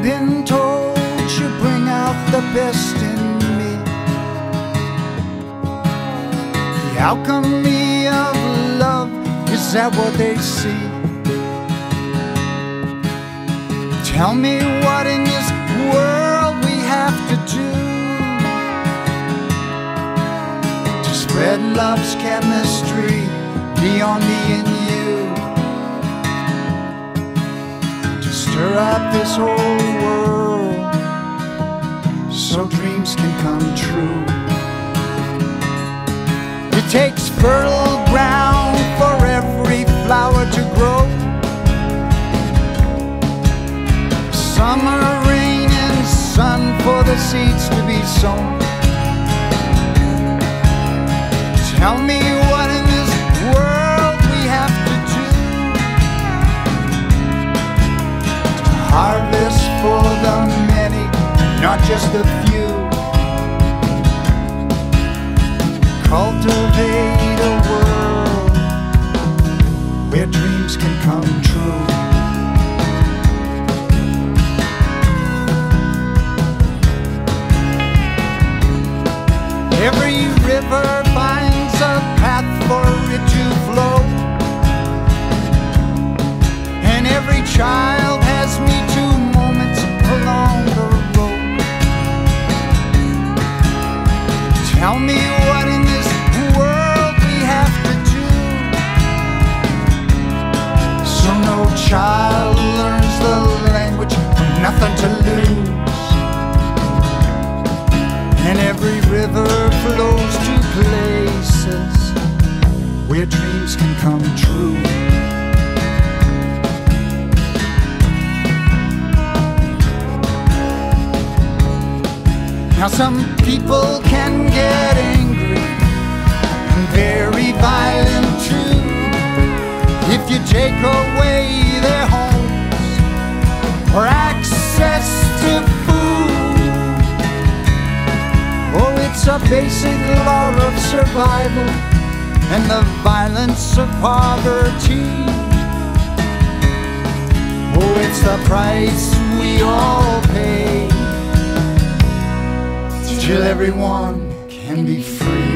been told you bring out the best in me. The alchemy of love, is that what they see? Tell me what in this world we have to do to spread love's chemistry beyond me and you, to stir up this whole world so dreams can come true. It takes fertile ground for every flower to grow. Summer rain and sun for the seeds to be sown. Tell me what in this world we have to do to harvest for the many, not just a few. Cultivate a world where dreams can come true. Every river finds a path for it to flow, and every child has me too moments along the road. Tell me what in this world we have to do so no child learns the language of nothing to lose. And every river flows to places where dreams can come true. Now some people can get angry and very violent too if you take away their homes or access to it's a basic law of survival and the violence of poverty. Oh, it's the price we all pay till everyone can be free.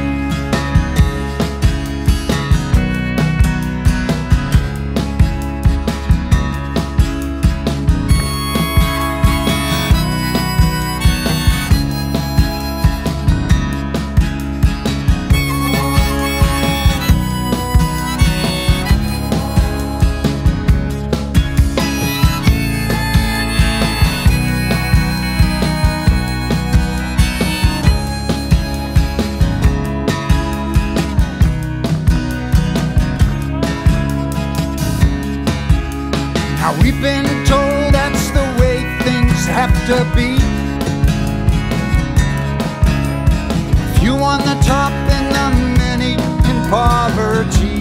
Now we've been told that's the way things have to be. Few on the top and the many in poverty.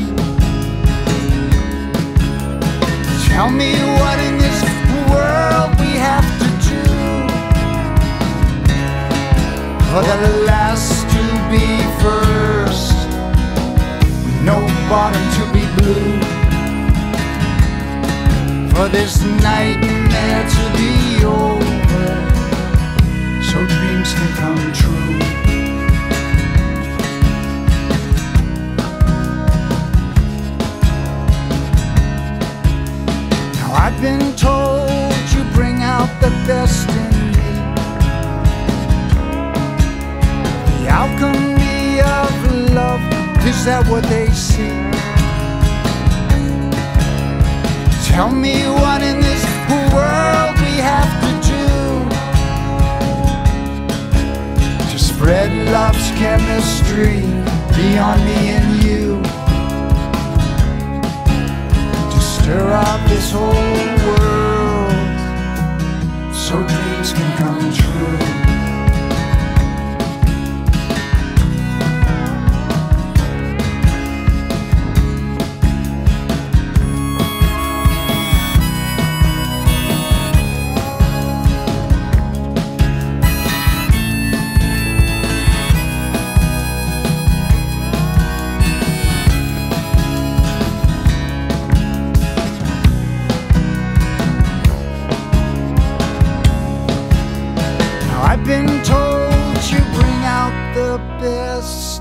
Tell me what in this world we have to do for the last to be first, no bottom to be blue, for this nightmare to be over so dreams can come true. Now I've been told you bring out the best in me. The alchemy of love, is that what they see? Tell me what in this world we have to do to spread love's chemistry beyond me and you, to stir up this whole world so dreams can come true. best